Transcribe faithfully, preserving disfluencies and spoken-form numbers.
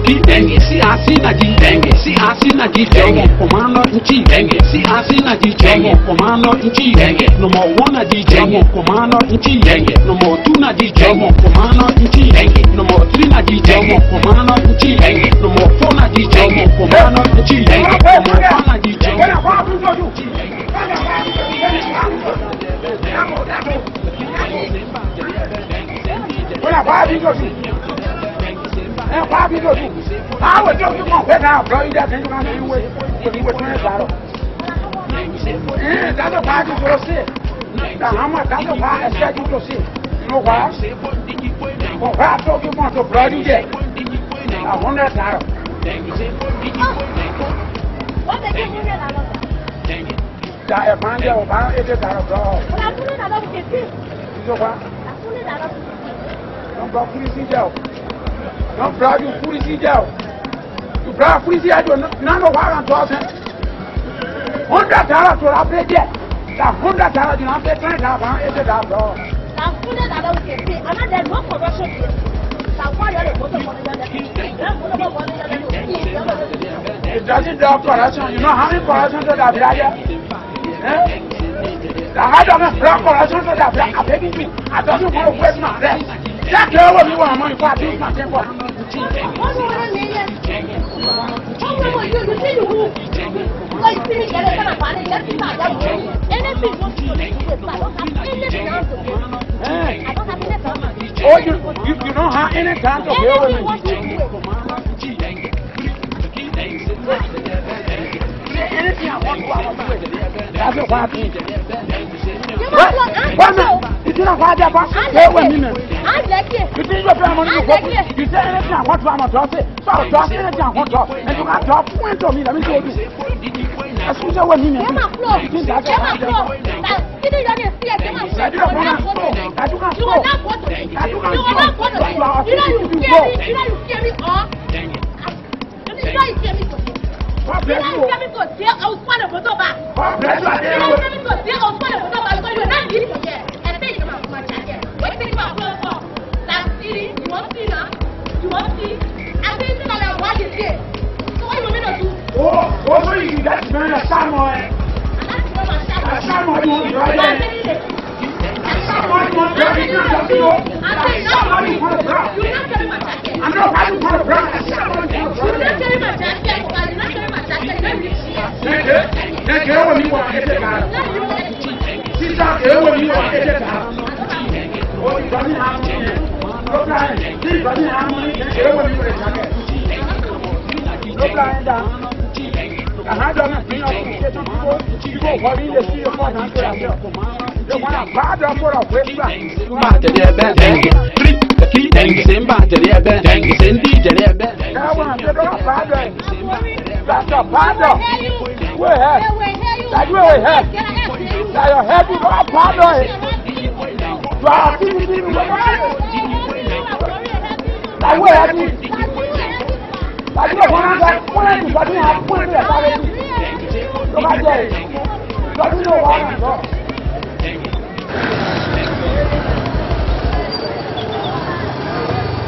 dengue, si asina di dengue, si asina di dengue, comando in chi dengue, si asina di dengue, comando in chi dengue, number one di dengue, comando in chi dengue, number two na di dengue, comando in chi dengue, number three na di dengue, comando in chi dengue, number four na di dengue, comando in chi dengue, number five na di dengue. Olha, vai, amigo. É, vai, amigo. Ah, eu tenho que confessar, eu ainda tenho que mandar um oi. Eu digo que não é claro. É, dá do pago para você. Dá uma, dá do pago, é certo para você. Não vai? O rato que monta o próprio dia. A onda é claro. Onde é que é lá, não? Já é manja, o bar é de claro. Para tudo nada do que fiz. Não vai? Para tudo nada do que não para policial. Não para o policial. O para o policial não não vai entrar. Onda cara tu lá pede. Da onda cara de não pede nada, vai é de dar. Para tudo nada do que fiz. Ana de não corrupção. Tá qual é o ponto de It doesn't do corruption. You know how many corruption to the brother? Eh? The heart of a black corruption to the black. I beg you. I don't want to waste my breath. That girl will be one money for this my temple. What do I mean? What will you do? You like to get it on a body? That's not anything. What you do? I don't have anything else to do. I don't have anything. Oh, you, you, you don't have any time to deal with me. Anything I want to, I want to do it. That's a wild thing. What now? You think I'm going to pass it with me? I like it. You think you're money to go? You say anything I want to, I'm going to it. So I'll drop anything I want to. And you got drop point on me. Let me show you. As soon as I went in there. Come on, floor. Come on, floor. You think you're going to see it? Come on, floor. You will not photo. You will not photo. You will not photo. You know you scare me. You know you scare me off. You know you scare me. You know you scare me to steal. I was part of the back. You know you scare me to steal. I was part of the back because you're not getting it yet. And then you come out from my jacket. What do you think about floor? Last city, you want to see now? You want to see? I think it's not like what you did. So what do you want me to do? Oh, what do you do? That's very a Samuel. A Samuel, you right there. Someone wants to be good. Somebody wants to drop. I'm not having to drop. Someone wants to drop. You're not carrying my jacket. You're not carrying my jacket. That girl when you want to get it out. She's out there when you want to get it out. Oh, you got me out here. Look at it. She's got me out here. That girl when you want to get it out. Look at it. I had done a thing of the you go what in the sea of one hundred and you want to bad up for a website. Three, the key, and the same bad, and the same D J. That one, they don't bad. That's a bad. Where head? That way head. That your head is not bad. You are thinking that way head. That you want to